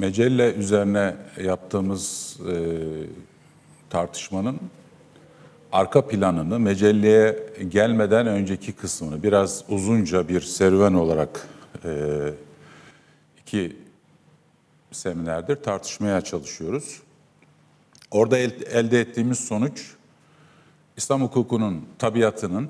Mecelle üzerine yaptığımız tartışmanın arka planını, Mecelle'ye gelmeden önceki kısmını biraz uzunca bir serüven olarak iki seminerdir tartışmaya çalışıyoruz. Orada elde ettiğimiz sonuç, İslam hukukunun tabiatının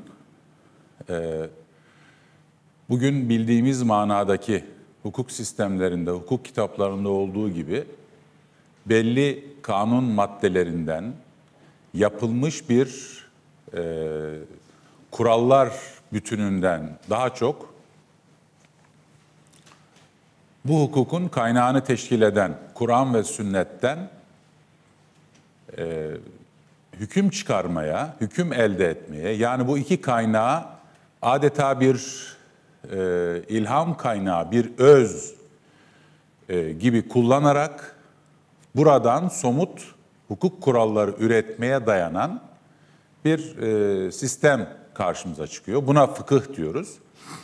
bugün bildiğimiz manadaki hukuk sistemlerinde, hukuk kitaplarında olduğu gibi belli kanun maddelerinden yapılmış bir kurallar bütününden daha çok bu hukukun kaynağını teşkil eden Kur'an ve sünnetten hüküm çıkarmaya, hüküm elde etmeye, yani bu iki kaynağı adeta bir ilham kaynağı, bir öz gibi kullanarak buradan somut hukuk kuralları üretmeye dayanan bir sistem karşımıza çıkıyor. Buna fıkıh diyoruz.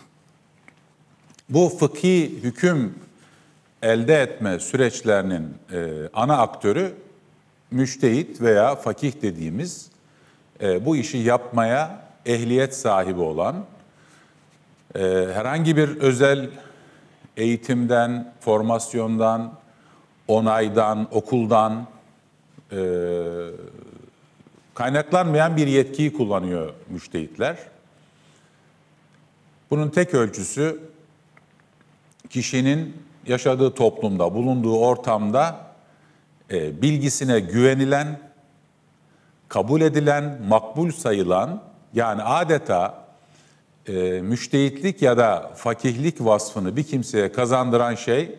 Bu fıkhi hüküm elde etme süreçlerinin ana aktörü müçtehit veya fakih dediğimiz bu işi yapmaya ehliyet sahibi olan, herhangi bir özel eğitimden, formasyondan, onaydan, okuldan kaynaklanmayan bir yetkiyi kullanıyor müçtehitler. Bunun tek ölçüsü kişinin yaşadığı toplumda, bulunduğu ortamda bilgisine güvenilen, kabul edilen, makbul sayılan, yani adeta müçtehitlik ya da fakihlik vasfını bir kimseye kazandıran şey,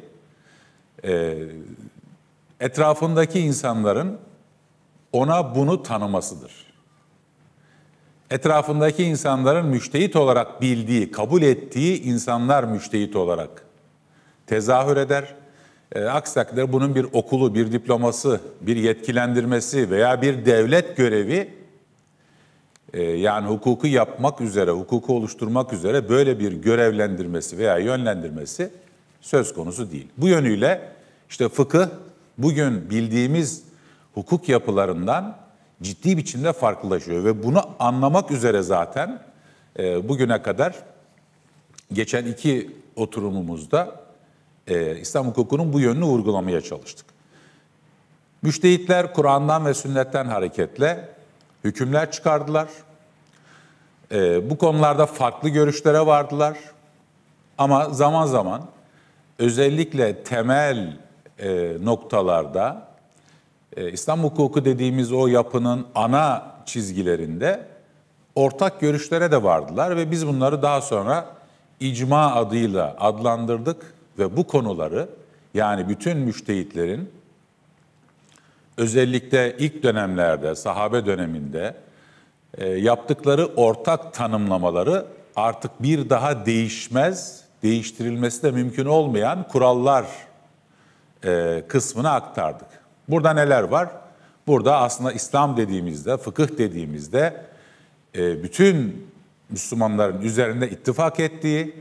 etrafındaki insanların ona bunu tanımasıdır. Etrafındaki insanların müçtehit olarak bildiği, kabul ettiği insanlar müçtehit olarak tezahür eder. Aksi takdirde bunun bir okulu, bir diploması, bir yetkilendirmesi veya bir devlet görevi, yani hukuku yapmak üzere, hukuku oluşturmak üzere böyle bir görevlendirmesi veya yönlendirmesi söz konusu değil. Bu yönüyle işte fıkıh bugün bildiğimiz hukuk yapılarından ciddi biçimde farklılaşıyor ve bunu anlamak üzere zaten bugüne kadar geçen iki oturumumuzda İslam hukukunun bu yönünü vurgulamaya çalıştık. Müçtehitler Kur'an'dan ve sünnetten hareketle hükümler çıkardılar. Bu konularda farklı görüşlere vardılar. Ama zaman zaman özellikle temel noktalarda İslam hukuku dediğimiz o yapının ana çizgilerinde ortak görüşlere de vardılar ve biz bunları daha sonra icma adıyla adlandırdık ve bu konuları, yani bütün müçtehitlerin özellikle ilk dönemlerde, sahabe döneminde yaptıkları ortak tanımlamaları artık bir daha değişmez, değiştirilmesi de mümkün olmayan kurallar kısmına aktardık. Burada neler var? Burada aslında İslam dediğimizde, fıkıh dediğimizde bütün Müslümanların üzerinde ittifak ettiği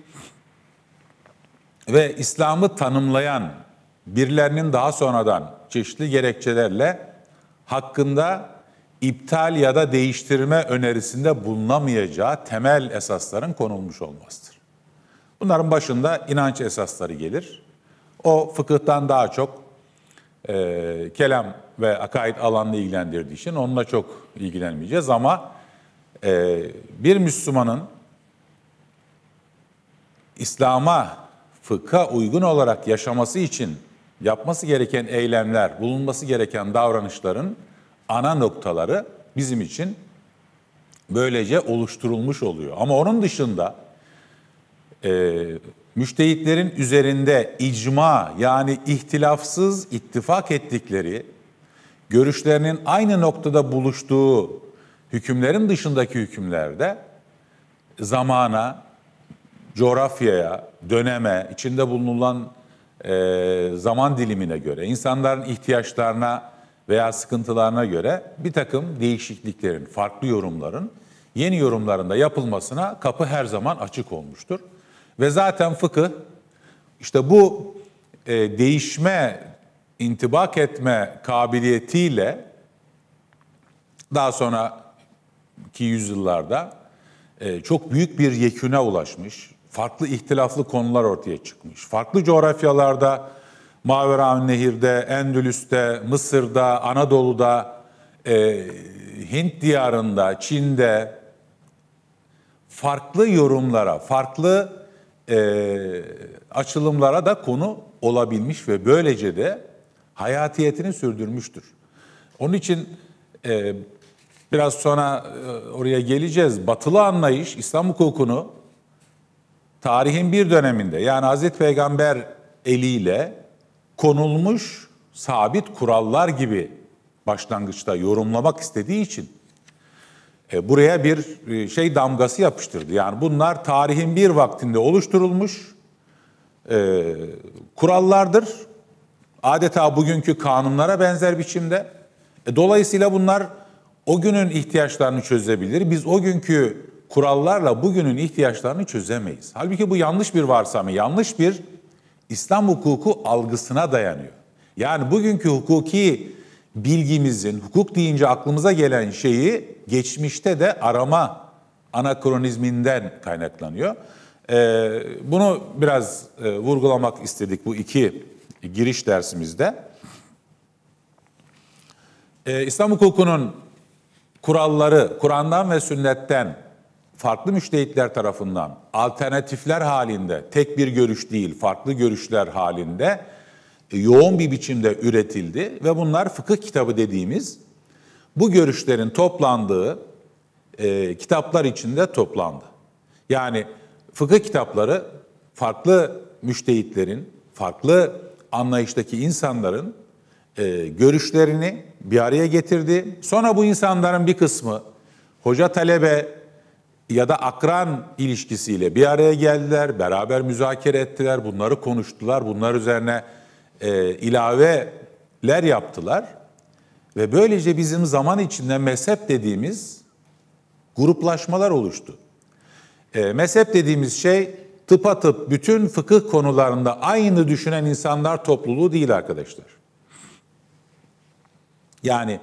ve İslam'ı tanımlayan birilerinin daha sonradan çeşitli gerekçelerle hakkında iptal ya da değiştirme önerisinde bulunamayacağı temel esasların konulmuş olmasıdır. Bunların başında inanç esasları gelir. O fıkıhtan daha çok kelam ve akaid alanını ilgilendirdiği için onunla çok ilgilenmeyeceğiz ama bir Müslümanın İslam'a, fıkha uygun olarak yaşaması için yapması gereken eylemler, bulunması gereken davranışların ana noktaları bizim için böylece oluşturulmuş oluyor. Ama onun dışında müçtehitlerin üzerinde icma, yani ihtilafsız ittifak ettikleri, görüşlerinin aynı noktada buluştuğu hükümlerin dışındaki hükümlerde zamana, coğrafyaya, döneme, içinde bulunulan zaman dilimine göre, insanların ihtiyaçlarına veya sıkıntılarına göre bir takım değişikliklerin, farklı yorumların, yeni yorumlarında yapılmasına kapı her zaman açık olmuştur. Ve zaten fıkıh işte bu değişme intibak etme kabiliyetiyle daha sonraki yüzyıllarda çok büyük bir yeküne ulaşmış. Farklı ihtilaflı konular ortaya çıkmış. Farklı coğrafyalarda, Maveraünnehir'de, Endülüs'te, Mısır'da, Anadolu'da, Hint diyarında, Çin'de farklı yorumlara, farklı açılımlara da konu olabilmiş ve böylece de hayatiyetini sürdürmüştür. Onun için biraz sonra oraya geleceğiz. Batılı anlayış İslam hukukunu tarihin bir döneminde, yani Hazreti Peygamber eliyle konulmuş sabit kurallar gibi başlangıçta yorumlamak istediği için buraya bir damgası yapıştırdı. Yani bunlar tarihin bir vaktinde oluşturulmuş kurallardır. Adeta bugünkü kanunlara benzer biçimde. Dolayısıyla bunlar o günün ihtiyaçlarını çözebilir. Biz o günkü kurallarla bugünün ihtiyaçlarını çözemeyiz. Halbuki bu yanlış bir varsayım, yanlış bir İslam hukuku algısına dayanıyor. Yani bugünkü hukuki bilgimizin, hukuk deyince aklımıza gelen şeyi geçmişte de arama anakronizminden kaynaklanıyor. Bunu biraz vurgulamak istedik bu iki giriş dersimizde. İslam hukukunun kuralları Kur'an'dan ve sünnetten farklı müştehitler tarafından alternatifler halinde, tek bir görüş değil, farklı görüşler halinde yoğun bir biçimde üretildi ve bunlar fıkıh kitabı dediğimiz bu görüşlerin toplandığı kitaplar içinde toplandı. Yani fıkıh kitapları farklı müştehitlerin, farklı anlayıştaki insanların görüşlerini bir araya getirdi. Sonra bu insanların bir kısmı hoca talebe ya da akran ilişkisiyle bir araya geldiler, beraber müzakere ettiler, bunları konuştular, bunlar üzerine ilaveler yaptılar. Ve böylece bizim zaman içinde mezhep dediğimiz gruplaşmalar oluştu. Mezhep dediğimiz şey tıpatıp bütün fıkıh konularında aynı düşünen insanlar topluluğu değil arkadaşlar. Yani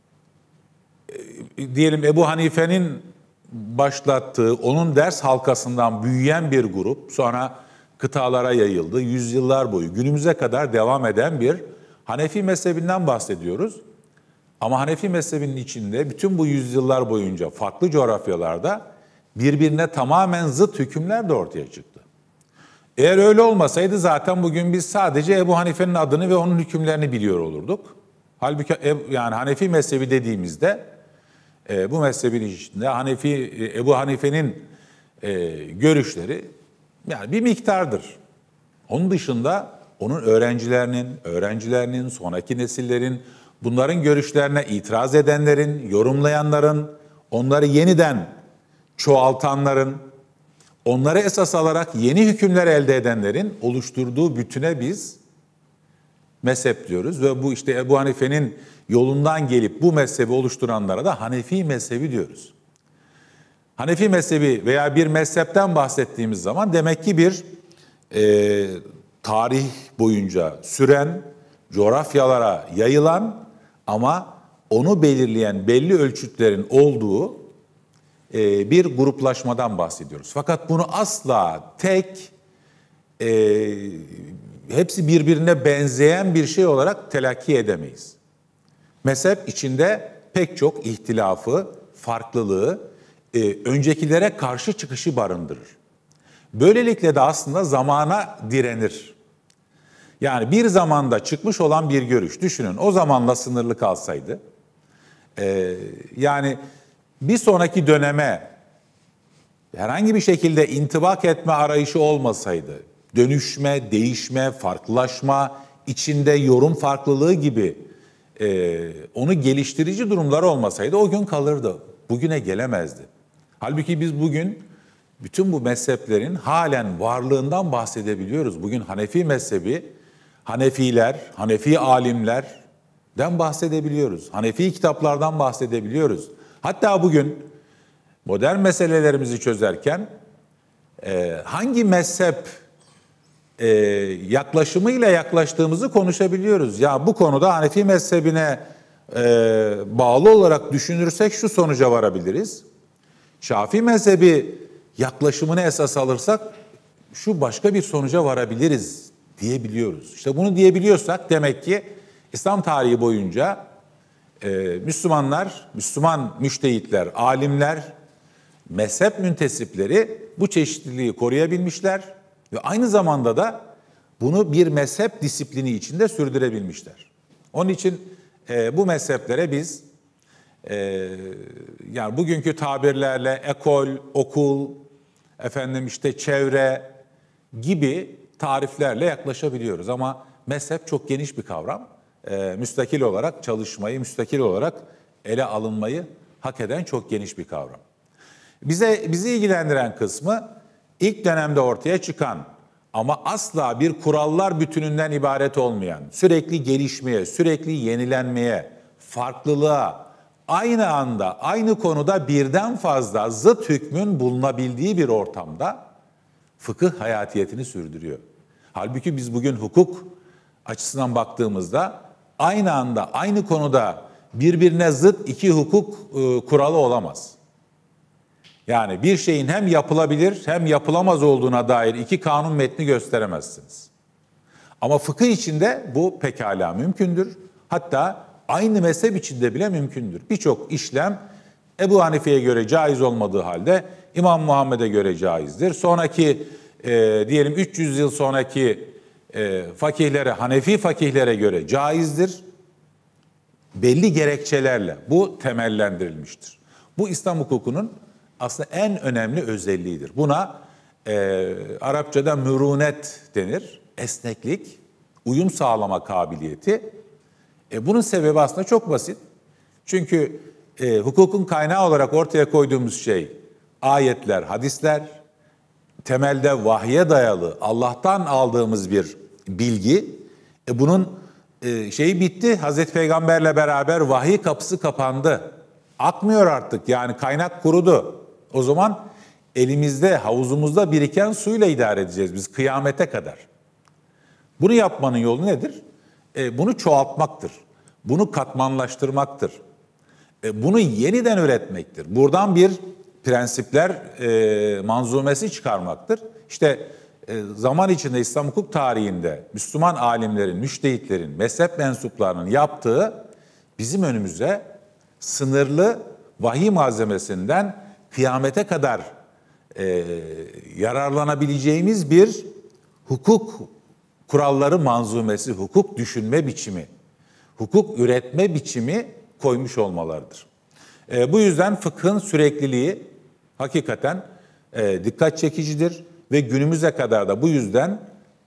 diyelim Ebu Hanife'nin başlattığı, onun ders halkasından büyüyen bir grup, sonra kıtalara yayıldı. Yüzyıllar boyu günümüze kadar devam eden bir Hanefi mezhebinden bahsediyoruz. Ama Hanefi mezhebinin içinde bütün bu yüzyıllar boyunca farklı coğrafyalarda birbirine tamamen zıt hükümler de ortaya çıktı. Eğer öyle olmasaydı zaten bugün biz sadece Ebu Hanife'nin adını ve onun hükümlerini biliyor olurduk. Halbuki yani Hanefi mezhebi dediğimizde bu mezhebin içinde Ebu Hanife'nin görüşleri yani bir miktardır. Onun dışında onun öğrencilerinin, sonraki nesillerin, bunların görüşlerine itiraz edenlerin, yorumlayanların, onları yeniden çoğaltanların, onları esas alarak yeni hükümler elde edenlerin oluşturduğu bütüne biz mezhep diyoruz. Ve bu işte Ebu Hanife'nin yolundan gelip bu mezhebi oluşturanlara da Hanefi mezhebi diyoruz. Hanefi mezhebi veya bir mezhepten bahsettiğimiz zaman demek ki bir tarih boyunca süren, coğrafyalara yayılan ama onu belirleyen belli ölçütlerin olduğu bir gruplaşmadan bahsediyoruz. Fakat bunu asla tek, hepsi birbirine benzeyen bir şey olarak telakki edemeyiz. Mezhep içinde pek çok ihtilafı, farklılığı, öncekilere karşı çıkışı barındırır. Böylelikle de aslında zamana direnir. Yani bir zamanda çıkmış olan bir görüş, düşünün o zamanla sınırlı kalsaydı, yani bir sonraki döneme herhangi bir şekilde intibak etme arayışı olmasaydı, dönüşme, değişme, farklılaşma, içinde yorum farklılığı gibi onu geliştirici durumlar olmasaydı o gün kalırdı, bugüne gelemezdi. Halbuki biz bugün bütün bu mezheplerin halen varlığından bahsedebiliyoruz. Bugün Hanefi mezhebi, Hanefiler, Hanefi alimlerden bahsedebiliyoruz. Hanefi kitaplardan bahsedebiliyoruz. Hatta bugün modern meselelerimizi çözerken hangi mezhep yaklaşımıyla yaklaştığımızı konuşabiliyoruz. Ya bu konuda Hanefi mezhebine bağlı olarak düşünürsek şu sonuca varabiliriz. Şafii mezhebi yaklaşımını esas alırsak şu başka bir sonuca varabiliriz diyebiliyoruz. İşte bunu diyebiliyorsak demek ki İslam tarihi boyunca Müslümanlar, Müslüman müştehitler, alimler, mezhep müntesipleri bu çeşitliliği koruyabilmişler ve aynı zamanda da bunu bir mezhep disiplini içinde sürdürebilmişler. Onun için bu mezheplere biz yani bugünkü tabirlerle ekol, okul, çevre gibi tariflerle yaklaşabiliyoruz. Ama mezhep çok geniş bir kavram. Müstakil olarak çalışmayı, müstakil olarak ele alınmayı hak eden çok geniş bir kavram. Bizi ilgilendiren kısmı ilk dönemde ortaya çıkan ama asla bir kurallar bütününden ibaret olmayan, sürekli gelişmeye, sürekli yenilenmeye, farklılığa, aynı anda, aynı konuda birden fazla zıt hükmün bulunabildiği bir ortamda fıkıh hayatiyetini sürdürüyor. Halbuki biz bugün hukuk açısından baktığımızda aynı anda, aynı konuda birbirine zıt iki hukuk kuralı olamaz. Yani bir şeyin hem yapılabilir hem yapılamaz olduğuna dair iki kanun metni gösteremezsiniz. Ama fıkıh içinde bu pekala mümkündür. Hatta aynı mezhep içinde bile mümkündür. Birçok işlem Ebu Hanife'ye göre caiz olmadığı halde İmam Muhammed'e göre caizdir. Sonraki diyelim 300 yıl sonraki fakihlere, Hanefi fakihlere göre caizdir. Belli gerekçelerle bu temellendirilmiştir. Bu İslam hukukunun aslında en önemli özelliğidir. Buna Arapçada mürunet denir. Esneklik, uyum sağlama kabiliyeti. Bunun sebebi aslında çok basit. Çünkü hukukun kaynağı olarak ortaya koyduğumuz şey ayetler, hadisler, temelde vahye dayalı Allah'tan aldığımız bir bilgi. Bunun şeyi bitti. Hazreti Peygamberle beraber vahiy kapısı kapandı. Akmıyor artık, yani kaynak kurudu. O zaman elimizde, havuzumuzda biriken suyla idare edeceğiz biz kıyamete kadar. Bunu yapmanın yolu nedir? Bunu çoğaltmaktır. Bunu katmanlaştırmaktır. Bunu yeniden üretmektir. Buradan bir prensipler manzumesi çıkarmaktır. İşte zaman içinde İslam hukuk tarihinde Müslüman alimlerin, müştehitlerin, mezhep mensuplarının yaptığı bizim önümüze sınırlı vahiy malzemesinden kıyamete kadar yararlanabileceğimiz bir hukuk kuralları manzumesi, hukuk düşünme biçimi, hukuk üretme biçimi koymuş olmalarıdır. Bu yüzden fıkhın sürekliliği hakikaten dikkat çekicidir ve günümüze kadar da bu yüzden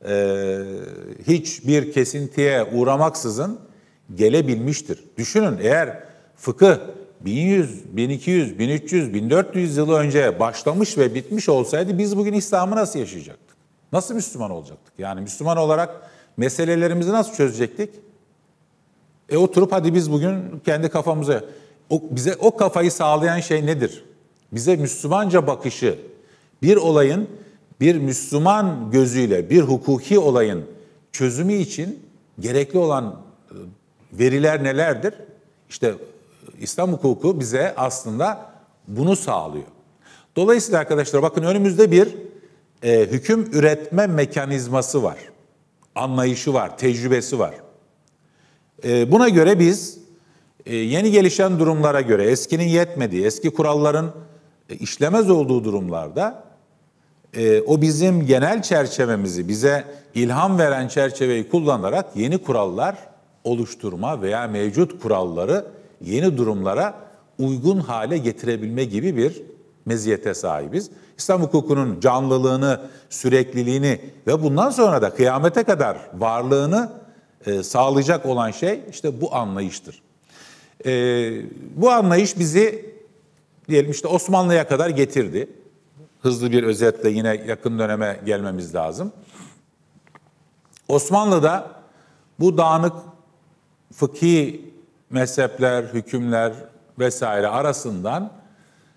hiçbir kesintiye uğramaksızın gelebilmiştir. Düşünün, eğer fıkıh 1100, 1200, 1300, 1400 yıl önce başlamış ve bitmiş olsaydı biz bugün İslam'ı nasıl yaşayacaktık? Nasıl Müslüman olacaktık? Yani Müslüman olarak meselelerimizi nasıl çözecektik? Oturup hadi biz bugün kendi kafamıza... bize o kafayı sağlayan şey nedir? Bize Müslümanca bakışı, bir olayın bir Müslüman gözüyle, bir hukuki olayın çözümü için gerekli olan veriler nelerdir? İşte İslam hukuku bize aslında bunu sağlıyor. Dolayısıyla arkadaşlar bakın, önümüzde bir hüküm üretme mekanizması var. Anlayışı var, tecrübesi var. Buna göre biz yeni gelişen durumlara göre, eskinin yetmediği, eski kuralların işlemez olduğu durumlarda o bizim genel çerçevemizi, bize ilham veren çerçeveyi kullanarak yeni kurallar oluşturma veya mevcut kuralları yeni durumlara uygun hale getirebilme gibi bir meziyete sahibiz. İslam hukukunun canlılığını, sürekliliğini ve bundan sonra da kıyamete kadar varlığını sağlayacak olan şey işte bu anlayıştır. Bu anlayış bizi diyelim işte Osmanlı'ya kadar getirdi. Hızlı bir özetle yine yakın döneme gelmemiz lazım. Osmanlı'da bu dağınık fıkhi mezhepler, hükümler vesaire arasından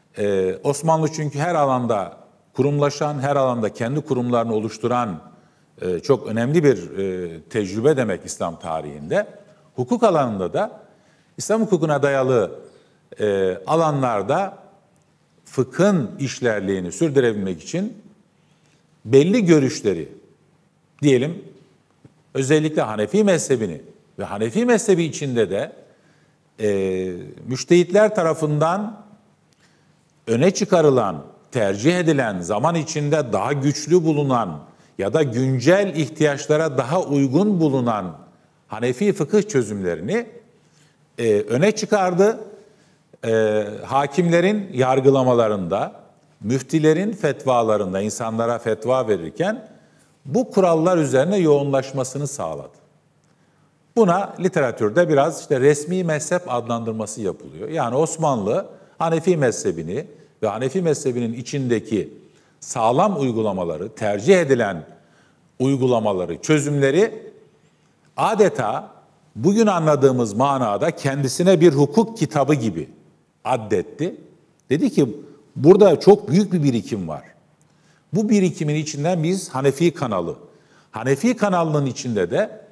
Osmanlı çünkü her alanda kurumlaşan, her alanda kendi kurumlarını oluşturan çok önemli bir tecrübe demek İslam tarihinde. Hukuk alanında da İslam hukukuna dayalı alanlarda fıkhın işlerliğini sürdürebilmek için belli görüşleri, diyelim özellikle Hanefi mezhebini ve Hanefi mezhebi içinde de müştehitler tarafından öne çıkarılan, tercih edilen, zaman içinde daha güçlü bulunan ya da güncel ihtiyaçlara daha uygun bulunan Hanefi fıkıh çözümlerini öne çıkardı. Hakimlerin yargılamalarında, müftilerin fetvalarında insanlara fetva verirken bu kurallar üzerine yoğunlaşmasını sağladı. Buna literatürde biraz işte resmi mezhep adlandırması yapılıyor. Yani Osmanlı Hanefi mezhebini ve Hanefi mezhebinin içindeki sağlam uygulamaları, tercih edilen uygulamaları, çözümleri adeta bugün anladığımız manada kendisine bir hukuk kitabı gibi addetti. Dedi ki burada çok büyük bir birikim var. Bu birikimin içinden biz Hanefi kanalı. Hanefi kanalının içinde de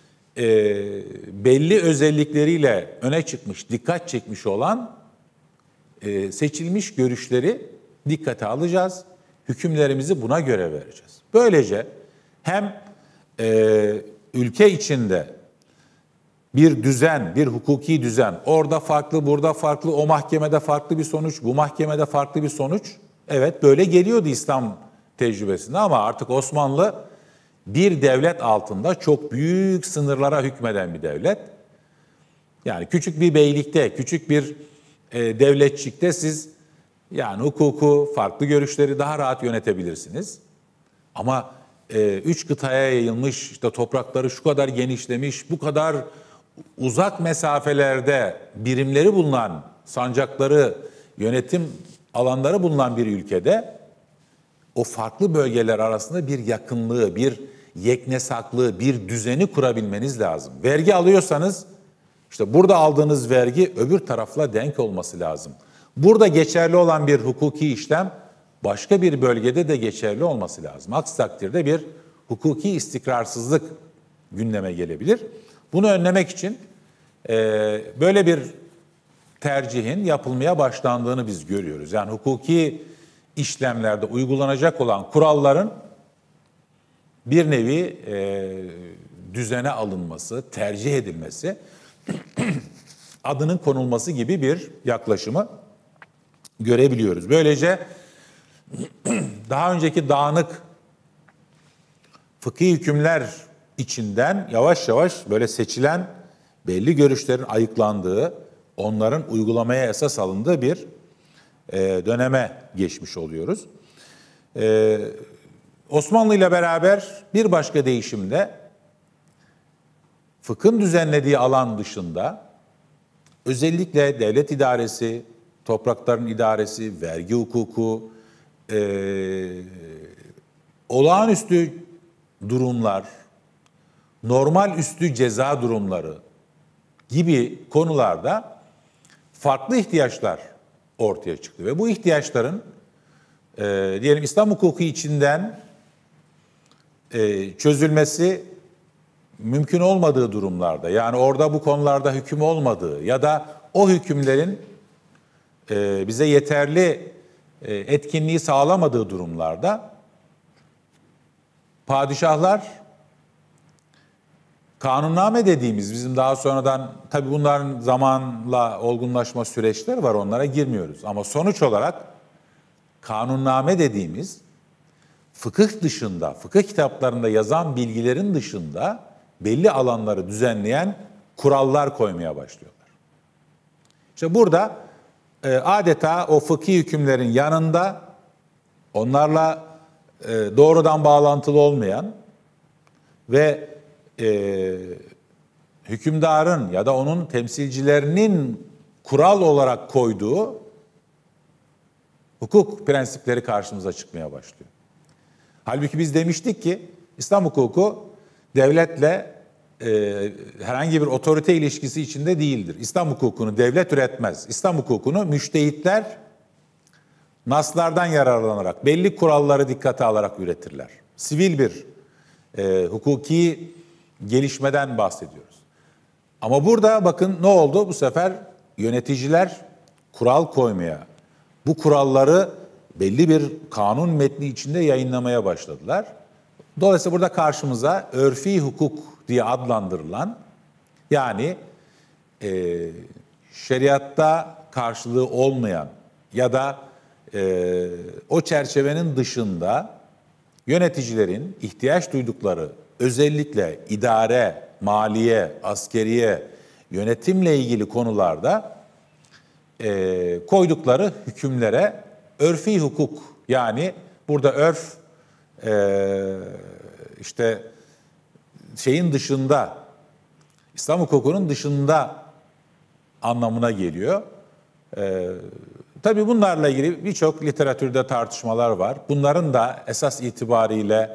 belli özellikleriyle öne çıkmış, dikkat çekmiş olan seçilmiş görüşleri dikkate alacağız. Hükümlerimizi buna göre vereceğiz. Böylece hem ülke içinde bir düzen, bir hukuki düzen, orada farklı, burada farklı, o mahkemede farklı bir sonuç, bu mahkemede farklı bir sonuç. Evet, böyle geliyordu İslam tecrübesinde ama artık Osmanlı bir devlet altında çok büyük sınırlara hükmeden bir devlet. Yani küçük bir beylikte, küçük bir devletçikte siz yani hukuku, farklı görüşleri daha rahat yönetebilirsiniz. Ama 3 kıtaya yayılmış, işte toprakları şu kadar genişlemiş, bu kadar uzak mesafelerde birimleri bulunan, sancakları, yönetim alanları bulunan bir ülkede o farklı bölgeler arasında bir yakınlığı, bir yeknesaklığı, bir düzeni kurabilmeniz lazım. Vergi alıyorsanız işte burada aldığınız vergi öbür tarafla denk olması lazım. Burada geçerli olan bir hukuki işlem başka bir bölgede de geçerli olması lazım. Aksi takdirde bir hukuki istikrarsızlık gündeme gelebilir. Bunu önlemek için böyle bir tercihin yapılmaya başlandığını biz görüyoruz. Yani hukuki işlemlerde uygulanacak olan kuralların bir nevi düzene alınması, tercih edilmesi, adının konulması gibi bir yaklaşımı görebiliyoruz. Böylece daha önceki dağınık fıkhi hükümler içinden yavaş yavaş böyle seçilen belli görüşlerin ayıklandığı, onların uygulamaya esas alındığı bir döneme geçmiş oluyoruz. Osmanlı ile beraber bir başka değişimde fıkhın düzenlediği alan dışında özellikle devlet idaresi, toprakların idaresi, vergi hukuku, olağanüstü durumlar, normal üstü ceza durumları gibi konularda farklı ihtiyaçlar ortaya çıktı. Ve bu ihtiyaçların diyelim İslam hukuku içinden çözülmesi mümkün olmadığı durumlarda, yani orada bu konularda hüküm olmadığı ya da o hükümlerin bize yeterli etkinliği sağlamadığı durumlarda padişahlar kanunname dediğimiz, bizim daha sonradan tabii bunların zamanla olgunlaşma süreçleri var, onlara girmiyoruz. Ama sonuç olarak kanunname dediğimiz fıkıh dışında, fıkıh kitaplarında yazan bilgilerin dışında belli alanları düzenleyen kurallar koymaya başlıyorlar. İşte burada adeta o fıkhi hükümlerin yanında onlarla doğrudan bağlantılı olmayan ve hükümdarın ya da onun temsilcilerinin kural olarak koyduğu hukuk prensipleri karşımıza çıkmaya başlıyor. Halbuki biz demiştik ki İslam hukuku devletle herhangi bir otorite ilişkisi içinde değildir. İslam hukukunu devlet üretmez. İslam hukukunu müştehitler naslardan yararlanarak, belli kuralları dikkate alarak üretirler. Sivil bir hukuki gelişmeden bahsediyoruz. Ama burada bakın ne oldu? Bu sefer yöneticiler kural koymaya, bu kuralları belli bir kanun metni içinde yayınlamaya başladılar. Dolayısıyla burada karşımıza örfi hukuk diye adlandırılan, yani şeriatta karşılığı olmayan ya da o çerçevenin dışında yöneticilerin ihtiyaç duydukları, özellikle idare, maliye, askeriye, yönetimle ilgili konularda koydukları hükümlere örfi hukuk, yani burada örf işte şeyin dışında, İslam hukukunun dışında anlamına geliyor. Tabii bunlarla ilgili birçok literatürde tartışmalar var. Bunların da esas itibariyle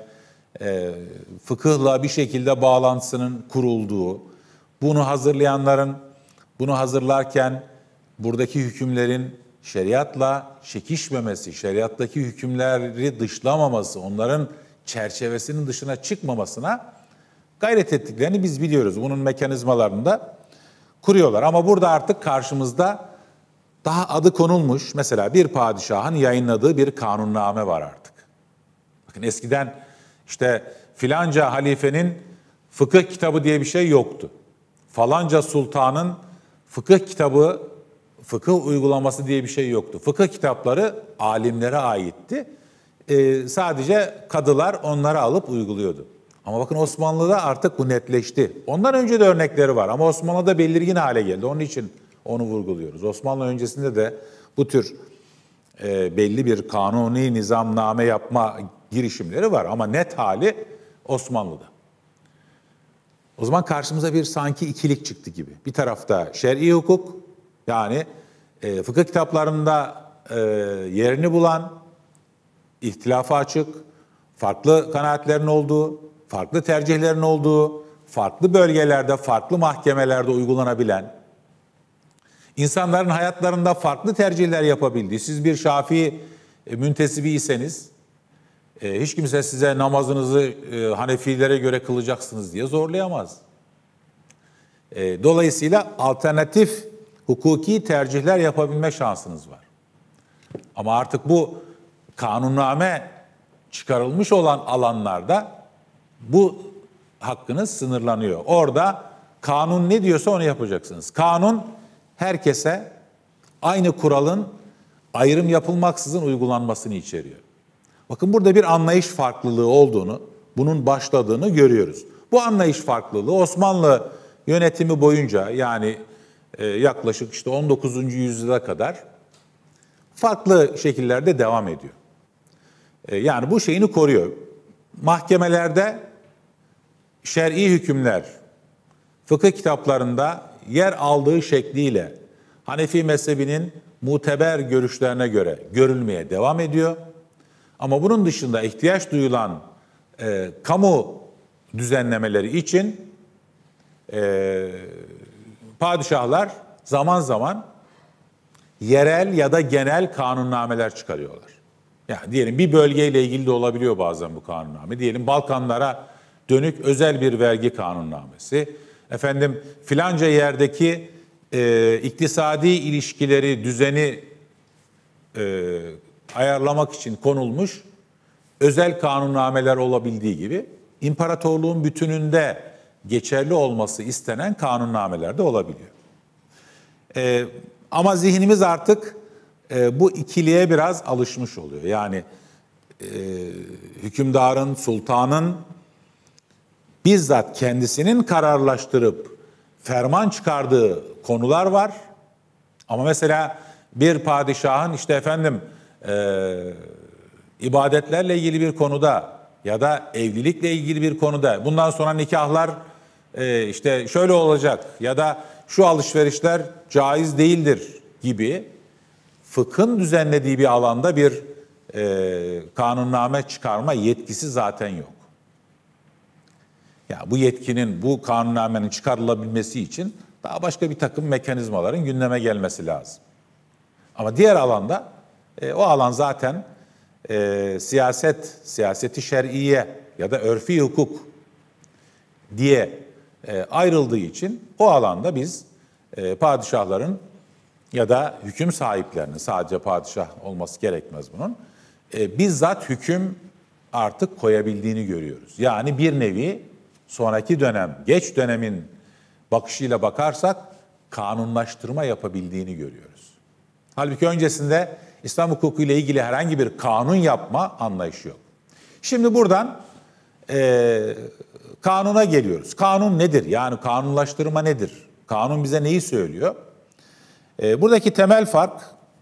fıkıhla bir şekilde bağlantısının kurulduğu, bunu hazırlayanların bunu hazırlarken buradaki hükümlerin şeriatla çekişmemesi, şeriattaki hükümleri dışlamaması, onların çerçevesinin dışına çıkmamasına gayret ettiklerini biz biliyoruz. Bunun mekanizmalarını da kuruyorlar. Ama burada artık karşımızda daha adı konulmuş, mesela bir padişahın yayınladığı bir kanunname var artık. Bakın eskiden işte filanca halifenin fıkıh kitabı diye bir şey yoktu. Falanca sultanın fıkıh kitabı, fıkıh uygulaması diye bir şey yoktu. Fıkıh kitapları alimlere aitti. Sadece kadılar onları alıp uyguluyordu. Ama bakın Osmanlı'da artık bu netleşti. Ondan önce de örnekleri var ama Osmanlı'da belirgin hale geldi. Onun için onu vurguluyoruz. Osmanlı öncesinde de bu tür belli bir kanuni nizamname yapma girişimleri var ama net hali Osmanlı'da. O zaman karşımıza bir sanki ikilik çıktı gibi. Bir tarafta şer'i hukuk, yani fıkıh kitaplarında yerini bulan, ihtilafa açık, farklı kanaatlerin olduğu, farklı tercihlerin olduğu, farklı bölgelerde, farklı mahkemelerde uygulanabilen, insanların hayatlarında farklı tercihler yapabildiği, siz bir Şafii müntesibiyseniz, hiç kimse size namazınızı Hanefilere göre kılacaksınız diye zorlayamaz. Dolayısıyla alternatif hukuki tercihler yapabilme şansınız var. Ama artık bu kanunname çıkarılmış olan alanlarda bu hakkınız sınırlanıyor. Orada kanun ne diyorsa onu yapacaksınız. Kanun herkese aynı kuralın ayrım yapılmaksızın uygulanmasını içeriyor. Bakın burada bir anlayış farklılığı olduğunu, bunun başladığını görüyoruz. Bu anlayış farklılığı Osmanlı yönetimi boyunca, yani yaklaşık işte 19. yüzyıla kadar farklı şekillerde devam ediyor. Yani bu şeyini koruyor. Mahkemelerde şer'i hükümler fıkıh kitaplarında yer aldığı şekliyle Hanefi mezhebinin muteber görüşlerine göre görülmeye devam ediyor. Ama bunun dışında ihtiyaç duyulan kamu düzenlemeleri için padişahlar zaman zaman yerel ya da genel kanunnameler çıkarıyorlar. Yani diyelim bir bölgeyle ilgili de olabiliyor bazen bu kanunname. Diyelim Balkanlara dönük özel bir vergi kanunnamesi. Efendim filanca yerdeki iktisadi ilişkileri, düzeni ayarlamak için konulmuş özel kanunnameler olabildiği gibi imparatorluğun bütününde geçerli olması istenen kanunnameler de olabiliyor. Ama zihnimiz artık bu ikiliğe biraz alışmış oluyor. Yani hükümdarın, sultanın bizzat kendisinin kararlaştırıp ferman çıkardığı konular var. Ama mesela bir padişahın işte efendim ibadetlerle ilgili bir konuda ya da evlilikle ilgili bir konuda bundan sonra nikahlar işte şöyle olacak ya da şu alışverişler caiz değildir gibi fıkhın düzenlediği bir alanda bir kanunname çıkarma yetkisi zaten yok. Ya bu yetkinin, bu kanunnamenin çıkarılabilmesi için daha başka bir takım mekanizmaların gündeme gelmesi lazım. Ama diğer alanda o alan zaten siyaseti şer'iye ya da örfi hukuk diye ayrıldığı için o alanda biz padişahların ya da hüküm sahiplerinin, sadece padişah olması gerekmez bunun, bizzat hüküm artık koyabildiğini görüyoruz. Yani bir nevi sonraki dönem, geç dönemin bakışıyla bakarsak kanunlaştırma yapabildiğini görüyoruz. Halbuki öncesinde İslam hukuku ile ilgili herhangi bir kanun yapma anlayışı yok. Şimdi buradan kanuna geliyoruz. Kanun nedir? Yani kanunlaştırma nedir? Kanun bize neyi söylüyor? Buradaki temel fark,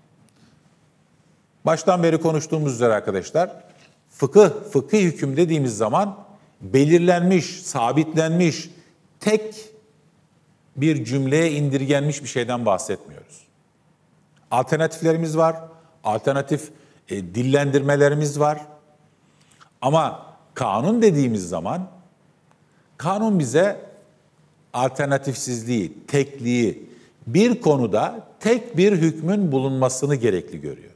baştan beri konuştuğumuz üzere arkadaşlar, fıkıh hüküm dediğimiz zaman belirlenmiş, sabitlenmiş, tek bir cümleye indirgenmiş bir şeyden bahsetmiyoruz. Alternatiflerimiz var, alternatif dillendirmelerimiz var. Ama kanun dediğimiz zaman, kanun bize alternatifsizliği, tekliği, bir konuda tek bir hükmün bulunmasını gerekli görüyor.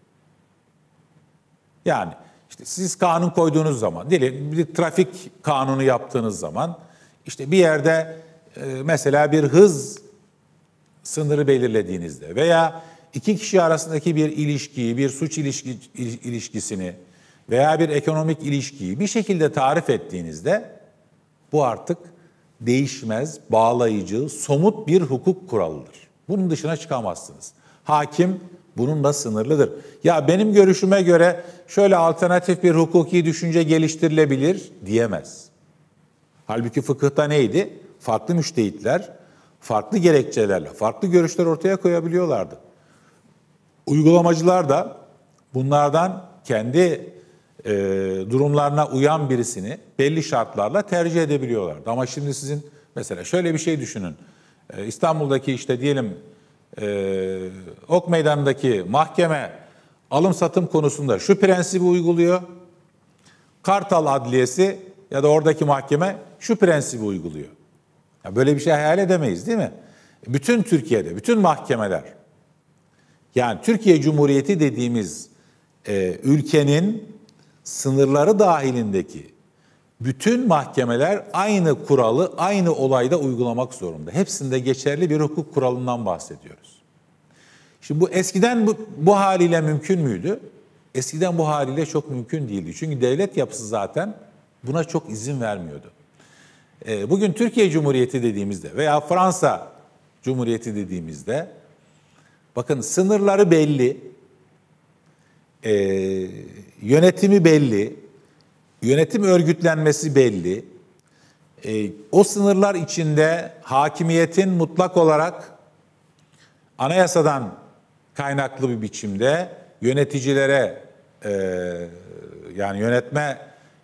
Yani işte siz kanun koyduğunuz zaman, diyelim bir trafik kanunu yaptığınız zaman, işte bir yerde mesela bir hız sınırı belirlediğinizde veya iki kişi arasındaki bir ilişkiyi, bir suç ilişkisini veya bir ekonomik ilişkiyi bir şekilde tarif ettiğinizde bu artık değişmez, bağlayıcı, somut bir hukuk kuralıdır. Bunun dışına çıkamazsınız. Hakim bununla sınırlıdır. Ya benim görüşüme göre şöyle alternatif bir hukuki düşünce geliştirilebilir diyemez. Halbuki fıkıhta neydi? Farklı müştehitler, farklı gerekçelerle, farklı görüşler ortaya koyabiliyorlardı. Uygulamacılar da bunlardan kendi durumlarına uyan birisini belli şartlarla tercih edebiliyorlardı. Ama şimdi sizin mesela şöyle bir şey düşünün. İstanbul'daki işte diyelim Ok Meydanı'ndaki mahkeme alım satım konusunda şu prensibi uyguluyor. Kartal Adliyesi ya da oradaki mahkeme şu prensibi uyguluyor. Ya böyle bir şey hayal edemeyiz değil mi? Bütün Türkiye'de, bütün mahkemeler, yani Türkiye Cumhuriyeti dediğimiz ülkenin sınırları dahilindeki bütün mahkemeler aynı kuralı, aynı olayda uygulamak zorunda. Hepsinde geçerli bir hukuk kuralından bahsediyoruz. Şimdi bu eskiden bu haliyle mümkün müydü? Eskiden bu haliyle çok mümkün değildi. Çünkü devlet yapısı zaten buna çok izin vermiyordu. Bugün Türkiye Cumhuriyeti dediğimizde veya Fransa Cumhuriyeti dediğimizde bakın sınırları belli, yönetimi belli, yönetim örgütlenmesi belli. O sınırlar içinde hakimiyetin mutlak olarak anayasadan kaynaklı bir biçimde yöneticilere yani yönetme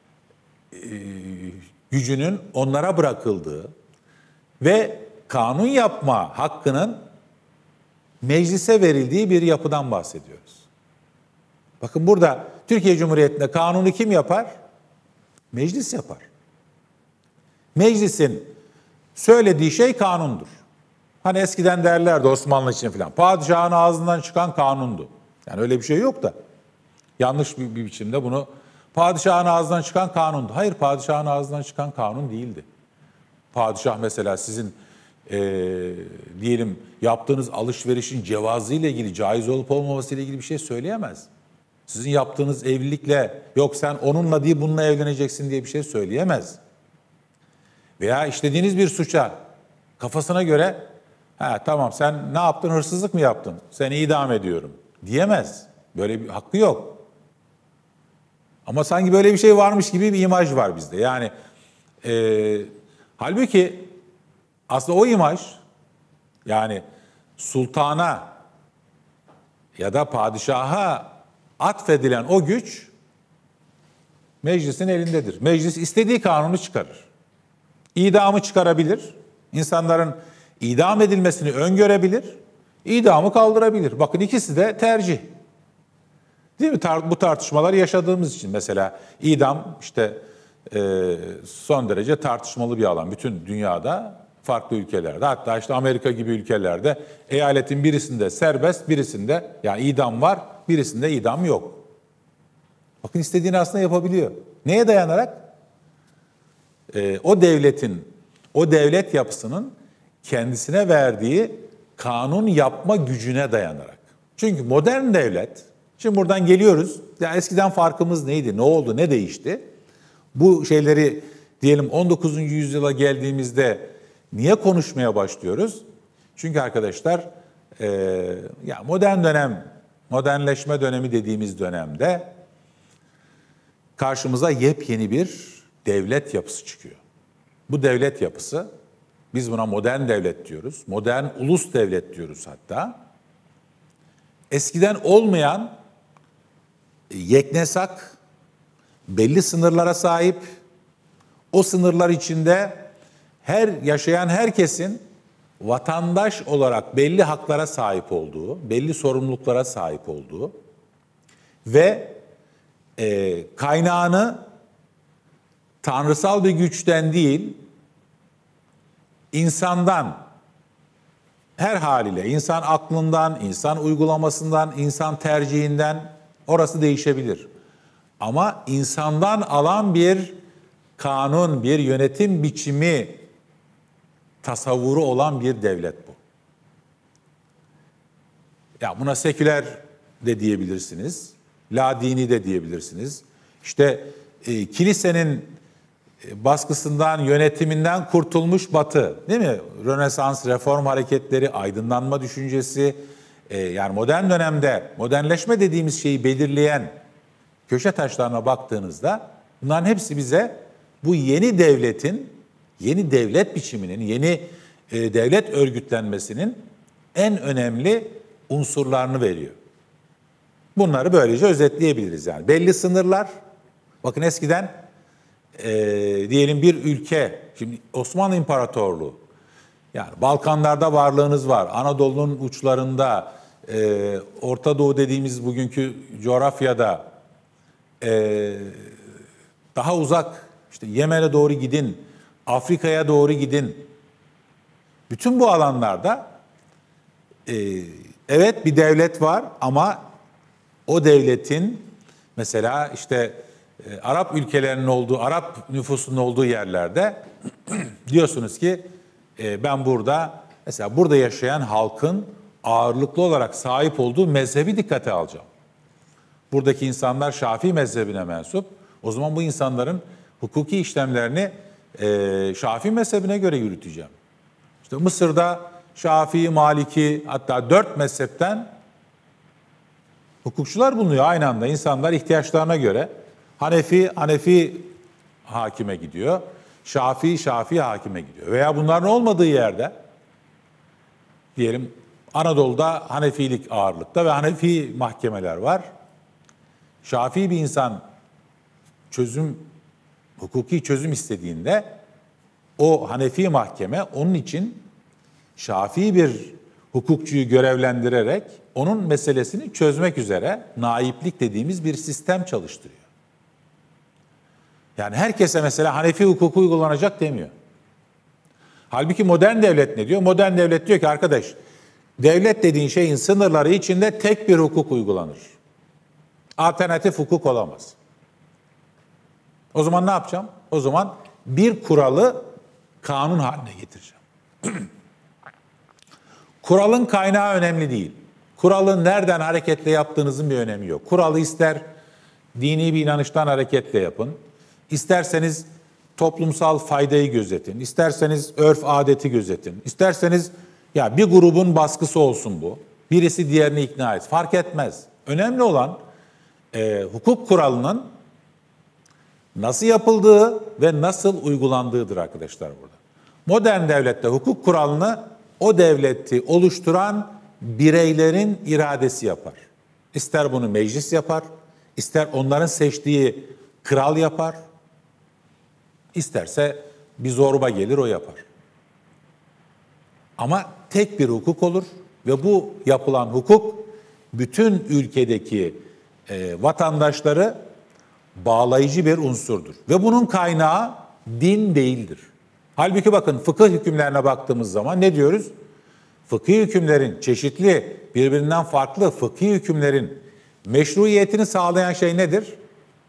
gücünün onlara bırakıldığı ve kanun yapma hakkının meclise verildiği bir yapıdan bahsediyoruz. Bakın burada Türkiye Cumhuriyeti'nde kanunu kim yapar? Meclis yapar. Meclisin söylediği şey kanundur. Hani eskiden derlerdi Osmanlı için falan. Padişahın ağzından çıkan kanundu. Yani öyle bir şey yok da. Yanlış bir biçimde bunu padişahın ağzından çıkan kanundu. Hayır, padişahın ağzından çıkan kanun değildi. Padişah mesela sizin diyelim yaptığınız alışverişin cevazı ile ilgili, caiz olup olmaması ile ilgili bir şey söyleyemez. Sizin yaptığınız evlilikle yok sen onunla değil bununla evleneceksin diye bir şey söyleyemez. Veya işlediğiniz bir suça kafasına göre tamam sen ne yaptın, hırsızlık mı yaptın, seni idam ediyorum diyemez. Böyle bir hakkı yok. Ama sanki böyle bir şey varmış gibi bir imaj var bizde. Yani halbuki aslında o imaj, yani sultana ya da padişaha atfedilen o güç meclisin elindedir. Meclis istediği kanunu çıkarır. İdamı çıkarabilir. İnsanların idam edilmesini öngörebilir. İdamı kaldırabilir. Bakın ikisi de tercih. Değil mi? Bu tartışmaları yaşadığımız için mesela idam işte son derece tartışmalı bir alan. Bütün dünyada, farklı ülkelerde, hatta işte Amerika gibi ülkelerde eyaletin birisinde serbest, birisinde yani idam var, birisinde idam yok. Bakın istediğini aslında yapabiliyor. Neye dayanarak? O devletin, o devlet yapısının kendisine verdiği kanun yapma gücüne dayanarak. Çünkü modern devlet, şimdi buradan geliyoruz, ya eskiden farkımız neydi, ne oldu, ne değişti? Bu şeyleri diyelim 19. yüzyıla geldiğimizde niye konuşmaya başlıyoruz? Çünkü arkadaşlar ya modern dönem, modernleşme dönemi dediğimiz dönemde karşımıza yepyeni bir devlet yapısı çıkıyor. Bu devlet yapısı, biz buna modern devlet diyoruz, modern ulus devlet diyoruz hatta. Eskiden olmayan yeknesak, belli sınırlara sahip, o sınırlar içinde yaşayan herkesin vatandaş olarak belli haklara sahip olduğu, belli sorumluluklara sahip olduğu ve kaynağını tanrısal bir güçten değil, insandan, her haliyle insan aklından, insan uygulamasından, insan tercihinden, orası değişebilir. Ama insandan alan bir kanun, bir yönetim biçimi tasavvuru olan bir devlet bu. Ya buna seküler de diyebilirsiniz, la dini de diyebilirsiniz. İşte kilisenin baskısından, yönetiminden kurtulmuş Batı, değil mi? Rönesans, reform hareketleri, aydınlanma düşüncesi, yani modern dönemde modernleşme dediğimiz şeyi belirleyen köşe taşlarına baktığınızda bunların hepsi bize bu yeni devletin, yeni devlet biçiminin, yeni devlet örgütlenmesinin en önemli unsurlarını veriyor. Bunları böylece özetleyebiliriz yani. Belli sınırlar, bakın eskiden diyelim bir ülke, şimdi Osmanlı İmparatorluğu, yani Balkanlarda varlığınız var, Anadolu'nun uçlarında, Orta Doğu dediğimiz bugünkü coğrafyada, daha uzak, işte Yemen'e doğru gidin, Afrika'ya doğru gidin. Bütün bu alanlarda evet bir devlet var ama o devletin mesela işte Arap ülkelerinin olduğu, Arap nüfusunun olduğu yerlerde diyorsunuz ki ben burada mesela burada yaşayan halkın ağırlıklı olarak sahip olduğu mezhebi dikkate alacağım. Buradaki insanlar Şafii mezhebine mensup. O zaman bu insanların hukuki işlemlerini Şafii mezhebine göre yürüteceğim. İşte Mısır'da Şafii, Maliki, hatta 4 mezhepten hukukçular bulunuyor aynı anda. İnsanlar ihtiyaçlarına göre Hanefi hakime gidiyor. Şafii hakime gidiyor. Veya bunların olmadığı yerde diyelim Anadolu'da Hanefilik ağırlıkta ve Hanefi mahkemeler var. Şafii bir insan hukuki çözüm istediğinde o Hanefi mahkeme onun için Şafii bir hukukçuyu görevlendirerek onun meselesini çözmek üzere naiplik dediğimiz bir sistem çalıştırıyor. Yani herkese mesela Hanefi hukuku uygulanacak demiyor. Halbuki modern devlet ne diyor? Modern devlet diyor ki arkadaş, devlet dediğin şeyin sınırları içinde tek bir hukuk uygulanır. Alternatif hukuk olamaz. O zaman ne yapacağım? O zaman bir kuralı kanun haline getireceğim. Kuralın kaynağı önemli değil. Kuralın nereden hareketle yaptığınızın bir önemi yok. Kuralı ister dini bir inanıştan hareketle yapın, isterseniz toplumsal faydayı gözetin, isterseniz örf adeti gözetin, isterseniz ya bir grubun baskısı olsun bu, birisi diğerini ikna et, fark etmez. Önemli olan hukuk kuralının nasıl yapıldığı ve nasıl uygulandığıdır arkadaşlar burada. Modern devlette hukuk kuralını o devleti oluşturan bireylerin iradesi yapar. İster bunu meclis yapar, ister onların seçtiği kral yapar, isterse bir zorba gelir o yapar. Ama tek bir hukuk olur ve bu yapılan hukuk bütün ülkedeki vatandaşları bağlayıcı bir unsurdur. Ve bunun kaynağı din değildir. Halbuki bakın fıkıh hükümlerine baktığımız zaman ne diyoruz? Fıkhi hükümlerin, çeşitli, birbirinden farklı fıkhi hükümlerin meşruiyetini sağlayan şey nedir?